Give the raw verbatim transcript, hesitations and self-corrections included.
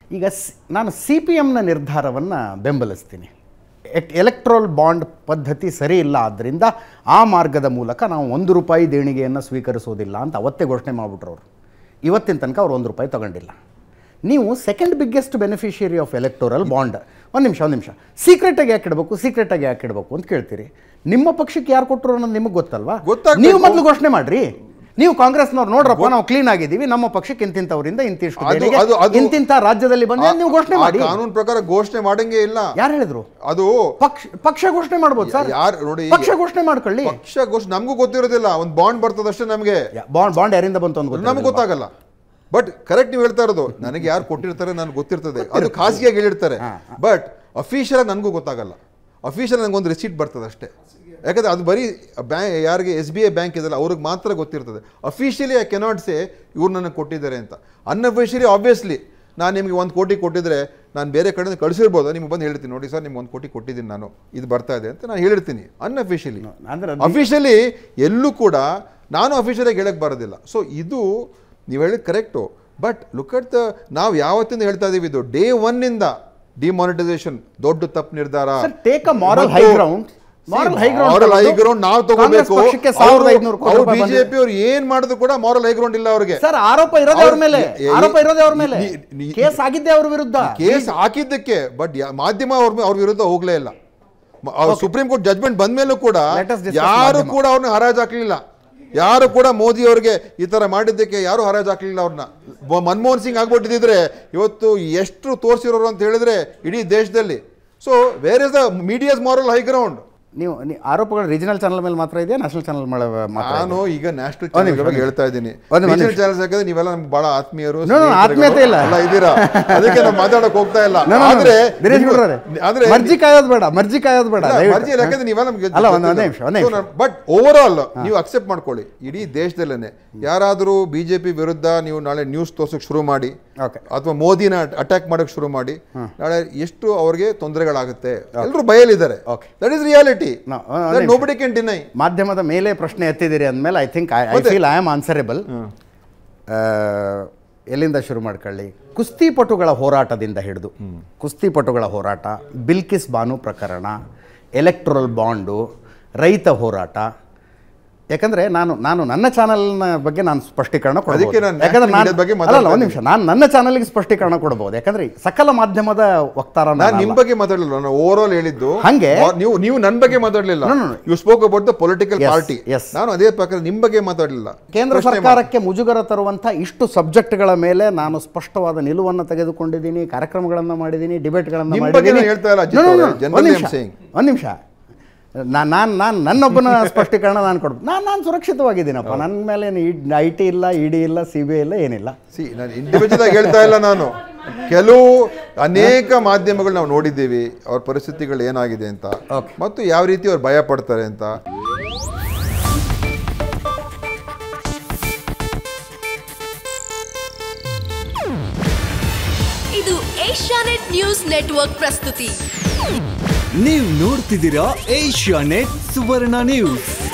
ಈಗ ನಾನು C P ಎಮ್ನ ನಿರ್ಧಾರವನ್ನು ಬೆಂಬಲಿಸ್ತೀನಿ. ಎಲೆಕ್ಟ್ರೋಲ್ ಬಾಂಡ್ ಪದ್ಧತಿ ಸರಿ ಇಲ್ಲ, ಆದ್ದರಿಂದ ಆ ಮಾರ್ಗದ ಮೂಲಕ ನಾವು ಒಂದು ರೂಪಾಯಿ ದೇಣಿಗೆಯನ್ನು ಸ್ವೀಕರಿಸೋದಿಲ್ಲ ಅಂತ ಅವತ್ತೇ ಘೋಷಣೆ ಮಾಡಿಬಿಟ್ರು ಅವರು. ಇವತ್ತಿನ ತನಕ ಅವ್ರು ಒಂದು ರೂಪಾಯಿ ತಗೊಂಡಿಲ್ಲ. ನೀವು second biggest beneficiary of electoral bond, ಒಂದು ನಿಮಿಷ ಒಂದು ನಿಮಿಷ ಸೀಕ್ರೆಟಾಗಿ ಯಾಕೆ ಇಡಬೇಕು ಸೀಕ್ರೆಟಾಗಿ ಯಾಕೆ ಇಡಬೇಕು ಅಂತ ಕೇಳ್ತೀರಿ. ನಿಮ್ಮ ಪಕ್ಷಕ್ಕೆ ಯಾರು ಕೊಟ್ಟರು ಅನ್ನೋದು ನಿಮಗೆ ಗೊತ್ತಲ್ವಾ? ನೀವು ಮೊದಲು ಘೋಷಣೆ ಮಾಡಿರಿ. ನೀವು ಕಾಂಗ್ರೆಸ್ನವ್ರು ನೋಡ್ರಪ್ಪ ನಾವು ಕ್ಲೀನ್ ಆಗಿದ್ದೀವಿ, ನಮ್ಮ ಪಕ್ಷಕ್ಕೆ ಇಂತಿಂತವರಿಂದ ಇಂತಿಷ್ಟು ಇಂತಿಂತ ರಾಜ್ಯದಲ್ಲಿ ಬಂದ್ರೆ ನೀವು ಘೋಷಣೆ ಮಾಡಿ. ಕಾನೂನು ಪ್ರಕಾರ ಘೋಷಣೆ ಮಾಡಂಗೆ ಇಲ್ಲ. ಯಾರು ಹೇಳಿದ್ರು? ಅದು ಪಕ್ಷ ಪಕ್ಷ ಘೋಷಣೆ ಮಾಡ್ಬೋದು ಸರ್. ಯಾರು ನೋಡಿ, ಪಕ್ಷ ಘೋಷಣೆ ಮಾಡ್ಕೊಳ್ಳಿ. ಪಕ್ಷ ಘೋಷಣೆ ನಮಗೂ ಗೊತ್ತಿರೋದಿಲ್ಲ. ಒಂದು ಬಾಂಡ್ ಬರ್ತದಷ್ಟೇ ನಮಗೆ. ಬಾಂಡ್ ಬಾಂಡ್ ಯಾರಿಂದ ಬಂತು ಅಂತ ನಮ್ಗೆ ಗೊತ್ತಾಗಲ್ಲ. ಬಟ್ ಕರೆಕ್ಟ್ ನೀವು ಹೇಳ್ತಾ ಇರೋದು, ನನಗೆ ಯಾರು ಕೊಟ್ಟಿರ್ತಾರೆ ನನಗೆ ಗೊತ್ತಿರ್ತದೆ, ಅದು ಖಾಸಗಿಯಾಗಿ ಹೇಳಿರ್ತಾರೆ. ಬಟ್ ಅಫಿಷಿಯಲ್ ಆಗಿ ನನಗೂ ಗೊತ್ತಾಗಲ್ಲ. ಅಫಿಷಿಯಲ್ ನನಗೊಂದು ರಿಸೀಟ್ ಬರ್ತದೆ ಅಷ್ಟೇ. ಯಾಕಂದರೆ ಅದು ಬರೀ ಬ್ಯಾಂಕ್ ಯಾರಿಗೆ ಎಸ್ ಬಿ ಐ ಬ್ಯಾಂಕ್ ಇದೆಲ್ಲ ಅವ್ರಿಗೆ ಮಾತ್ರ ಗೊತ್ತಿರ್ತದೆ. ಅಫಿಷಿಯಲಿ ಐ ಕೆನಾಟ್ ಸೇ ಇವ್ರು ನನಗೆ ಕೊಟ್ಟಿದ್ದಾರೆ ಅಂತ. ಅನ್ಅಫಿಷಿಯಲಿ ಆಬ್ವಿಯಸ್ಲಿ ನಾನು ನಿಮಗೆ ಒಂದು ಕೋಟಿ ಕೊಟ್ಟಿದ್ರೆ ನಾನು ಬೇರೆ ಕಡೆಯಿಂದ ಕಳಿಸಿರ್ಬೋದು, ನಿಮ್ಗೆ ಬಂದು ಹೇಳ್ತೀನಿ ನೋಡಿ ಸರ್ ನಿಮ್ಗೆ ಒಂದು ಕೋಟಿ ಕೊಟ್ಟಿದ್ದೀನಿ ನಾನು, ಇದು ಬರ್ತಾ ಇದೆ ಅಂತ ನಾನು ಹೇಳಿರ್ತೀನಿ ಅನ್ಅಫಿಷಿಯಲಿ. ಅಫಿಷಿಯಲಿ ಎಲ್ಲೂ ಕೂಡ ನಾನು ಅಫಿಷಿಯಲಾಗಿ ಹೇಳಕ್ಕೆ ಬರೋದಿಲ್ಲ. ಸೊ ಇದು ನೀವು ಹೇಳಿದ correct. But look at the, ನಾವು ಯಾವತ್ತಿಂದ ಹೇಳ್ತಾ ಇದೀವಿ, ಇದು ಡೇ ಒನ್ನಿಂದ ಡಿಮಾನಿಟೈಸೇಷನ್ ದೊಡ್ಡ ತಪ್ಪು ನಿರ್ಧಾರ. Take a moral high ground. Moral high ground ನಾವು ತಗೋಬೇಕು. ಅವರು ಬಿಜೆಪಿ ಅವ್ರು ಏನ್ ಮಾಡಿದ್ರು ಕೂಡ ಮಾರಲ್ ಹೈ ಗ್ರೌಂಡ್ ಇಲ್ಲ ಅವ್ರಿಗೆ. ಸರ್ ಆರೋಪ ಇರೋದೇ ಅವ್ರ ಮೇಲೆ, ಆರೋಪ ಇರೋದೇ ಅವ್ರ ಮೇಲೆ. ಕೇಸ್ ಆಗಿದ್ದೆ ಅವ್ರ ವಿರುದ್ಧ, ಕೇಸ್ ಹಾಕಿದ್ದಕ್ಕೆ. ಬಟ್ ಮಾಧ್ಯಮ ಅವ್ರ ಅವ್ರ ವಿರುದ್ಧ ಹೋಗ್ಲೇ ಇಲ್ಲ. ಸುಪ್ರೀಂ ಕೋರ್ಟ್ ಜಜ್ಮೆಂಟ್ ಬಂದ ಮೇಲೂ ಕೂಡ ಯಾರು ಕೂಡ ಅವ್ರನ್ನ ಹರಾಜು ಹಾಕ್ಲಿಲ್ಲ. ಯಾರು ಕೂಡ ಮೋದಿ ಅವ್ರಿಗೆ ಈ ತರ ಮಾಡಿದ್ದಕ್ಕೆ ಯಾರು ಹರಾಜು ಹಾಕ್ಲಿಲ್ಲ ಅವ್ರನ್ನ. ಮನಮೋಹನ್ ಸಿಂಗ್ ಆಗ್ಬಿಟ್ಟಿದ್ರೆ ಇವತ್ತು ಎಷ್ಟು ತೋರಿಸಿರೋರು ಅಂತ ಹೇಳಿದ್ರೆ ಇಡೀ ದೇಶದಲ್ಲಿ. So where is the medias moral high ground? ನೀವು ಆರೋಪಗಳು ರೀಜನಲ್ ಚಾನಲ್ ಮೇಲೆ ಮಾತ್ರ ಇದೆಯಾ, ನ್ಯಾಷನಲ್ ಚಾನಲ್ ಮೇಲೆ ಮಾತ್ರ? ನಾನು ಈಗ ನ್ಯಾಷನಲ್ ಚಾನಲ್ ಬಗ್ಗೆ ಹೇಳ್ತಾ ಇದ್ದೀನಿ. ನ್ಯಾಷನಲ್ ಚಾನಲ್ಸ್ ಯಾಕಂದ್ರೆ ನೀವೆಲ್ಲ ನಮ್ಗೆ ಬಹಳ ಆತ್ಮೀಯರು, ಆತ್ಮೀಯತೆ ಇಲ್ಲ ಎಲ್ಲ ಇದ್ದೀರಾ, ಅದಕ್ಕೆ ನಾವು ಮಾತಾಡಕ್ ಹೋಗ್ತಾ ಇಲ್ಲ. ಆದ್ರೆ ಆದ್ರೆ ಮರ್ಜಿ ಕಾಯೋದು ಬೇಡ, ಮರ್ಜಿ ಕಾಯೋದು ಬೇಡ, ಮರ್ಜಿ ಯಾಕಂದ್ರೆ ನೀವೆಲ್ಲ ನಮ್ಗೆ. ಬಟ್ ಓವರ್ ಆಲ್ ನೀವು ಅಕ್ಸೆಪ್ಟ್ ಮಾಡ್ಕೊಳ್ಳಿ, ಇಡೀ ದೇಶದಲ್ಲೇನೆ ಯಾರಾದರೂ ಬಿಜೆಪಿ ವಿರುದ್ಧ ನೀವು ನಾಳೆ ನ್ಯೂಸ್ ತೋರ್ಸಕ್ ಶುರು ಮಾಡಿ ಅಥವಾ ಮೋದಿನ ಅಟ್ಯಾಕ್ ಮಾಡಕ್ ಶುರು ಮಾಡಿ, ನಾಳೆ ಎಷ್ಟು ಅವ್ರಿಗೆ ತೊಂದರೆಗಳಾಗುತ್ತೆ. ಎಲ್ಲರೂ ಬಯಲಿದ್ದಾರೆ. That is reality. Nobody can deny. ಮಾಧ್ಯಮದ ಮೇಲೆ ಪ್ರಶ್ನೆ ಎತ್ತಿದಿರಿ ಅಂದಮೇಲೆ I think I feel I am answerable. ಎಲ್ಲಿಂದ ಶುರು ಮಾಡ್ಕೊಳ್ಳಿ? ಕುಸ್ತಿಪಟುಗಳ ಹೋರಾಟದಿಂದ ಹಿಡಿದು, ಕುಸ್ತಿಪಟುಗಳ ಹೋರಾಟ, ಬಿಲ್ಕಿಸ್ ಬಾನು ಪ್ರಕರಣ, ಎಲೆಕ್ಟ್ರಲ್ ಬಾಂಡು, ರೈತ ಹೋರಾಟ. ಯಾಕಂದರೆ ನಾನು ನಾನು ನನ್ನ ಚಾನಲ್ನ ಬಗ್ಗೆ ನಾನು ಸ್ಪಷ್ಟೀಕರಣ ಕೊಡಬಹುದು. ಯಾಕಂದ್ರೆ ನಾನು ಒಂದು ನಿಮಿಷ ನಾನು ನನ್ನ ಚಾನಲ್ಗೆ ಸ್ಪಷ್ಟೀಕರಣ ಕೊಡಬಹುದು. ಯಾಕಂದ್ರೆ ಸಕಲ ಮಾಧ್ಯಮದ ವಕ್ತಾರ ನಾನು ನಿಮ್ಮ ಬಗ್ಗೆ ಮಾತಾಡಲಿಲ್ಲ, ನಾನು ಓವರ್ ಆಲ್ ಹೇಳಿದ್ದು. ಹಂಗೆ ನೀವು ನೀವು ನನ್ನ ಬಗ್ಗೆ ಮಾತಾಡಲಿಲ್ಲ. You spoke about the political party. ನಾನು ಅದೇ ಪ್ರಕಾರ ನಿಮ್ಮ ಬಗ್ಗೆ ಮಾತಾಡಲಿಲ್ಲ. ಕೇಂದ್ರ ಸರ್ಕಾರಕ್ಕೆ ಮುಜುಗರ ತರುವಂಥ ಇಷ್ಟು ಸಬ್ಜೆಕ್ಟ್ಗಳ ಮೇಲೆ ನಾನು ಸ್ಪಷ್ಟವಾದ ನಿಲುವನ್ನು ತೆಗೆದುಕೊಂಡಿದ್ದೀನಿ, ಕಾರ್ಯಕ್ರಮಗಳನ್ನು ಮಾಡಿದ್ದೀನಿ, ಡಿಬೇಟ್ಗಳನ್ನು ಮಾಡಿದ್ದೀನಿ. ಹೇಳ್ತಾ ಇಲ್ಲ, ಒಂದು ನಿಮಿಷ ನಾನು ನಾನು ನಾನು ನನ್ನೊಬ್ಬನ ಸ್ಪಷ್ಟೀಕರಣ ನಾನು ಕೊಡ್ಬೋದು. ನಾನು ನಾನು ಸುರಕ್ಷಿತವಾಗಿದ್ದೀನಪ್ಪ. ನನ್ನ ಮೇಲೆ ಐ ಟಿ ಇಲ್ಲ, ಇ ಡಿ ಇಲ್ಲ, ಸಿ ಬಿ ಐ ಇಲ್ಲ, ಏನಿಲ್ಲ. ಸಿ ನಾನು ಇಂಡಿವಿಜುವಲ್ ಆಗಿ ಹೇಳ್ತಾ ಇಲ್ಲ. ನಾನು ಕೆಲವು ಅನೇಕ ಮಾಧ್ಯಮಗಳು ನಾವು ನೋಡಿದ್ದೀವಿ, ಅವ್ರ ಪರಿಸ್ಥಿತಿಗಳು ಏನಾಗಿದೆ ಅಂತ, ಮತ್ತು ಯಾವ ರೀತಿ ಅವ್ರು ಭಯ ಪಡ್ತಾರೆ ಅಂತ. ಇದು ಏಷ್ಯಾನೆಟ್ ನ್ಯೂಸ್ ನೆಟ್ವರ್ಕ್ ಪ್ರಸ್ತುತಿ. ನೀವು ನೋಡ್ತಿದ್ದೀರಾ ಏಷ್ಯಾನೆಟ್ ಸುವರ್ಣ ನ್ಯೂಸ್.